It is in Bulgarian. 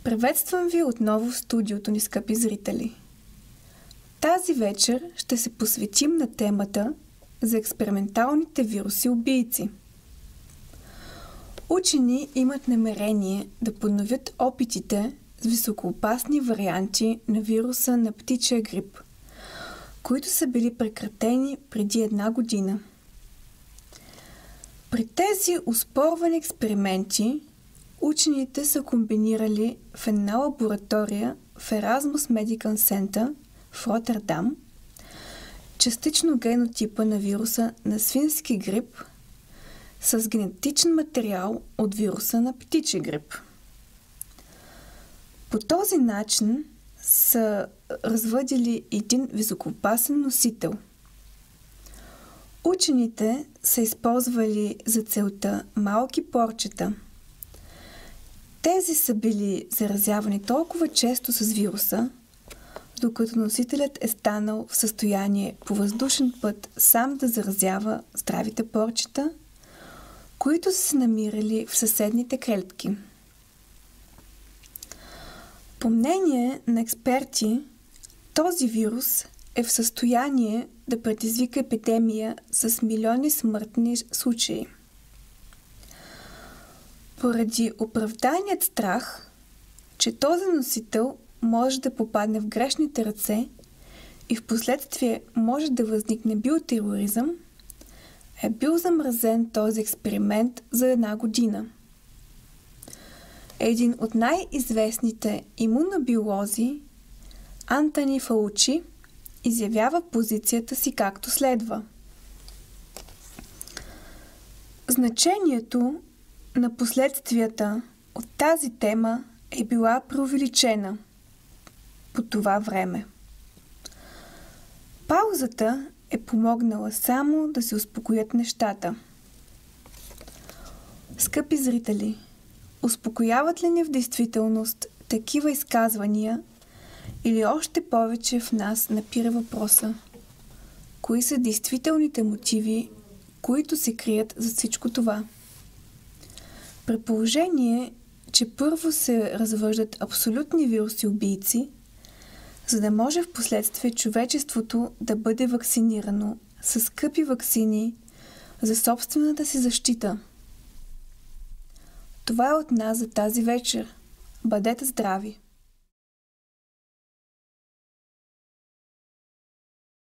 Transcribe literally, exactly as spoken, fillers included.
Приветствам ви отново в студиото ни, скъпи зрители. Тази вечер ще се посветим на темата за експерименталните вируси-убийци. Учени имат намерение да подновят опитите с високоопасни варианти на вируса на птичия грип, които са били прекратени преди една година. При тези оспорвани експерименти учените са комбинирали в една лаборатория в Erasmus Medical Center в Роттердам частично генотипа на вируса на свински грип с генетичен материал от вируса на птичи грип. По този начин са развъдили един високоопасен носител. Учените са използвали за целта малки порчета. Тези са били заразявани толкова често с вируса, докато носителят е станал в състояние по въздушен път сам да заразява здравите порчета, които са се намирали в съседните клетки. По мнение на експерти, този вирус е в състояние да предизвика епидемия с милиони смъртни случаи. Поради оправданият страх, че този носител може да попадне в грешните ръце и в последствие може да възникне биотероризъм, е бил замразен този експеримент за една година. Един от най-известните имунобиолози, Антони Фаучи, изявява позицията си както следва. Значението на последствията от тази тема е била преувеличена по това време. Паузата е помогнала само да се успокоят нещата. Скъпи зрители, успокояват ли ни в действителност такива изказвания или още повече в нас напира въпроса: кои са действителните мотиви, които се крият за всичко това? При положение, че първо се развъждат абсолютни вируси-убийци, за да може в последствие човечеството да бъде вакцинирано с скъпи ваксини за собствената си защита. Това е от нас за тази вечер. Бъдете здрави!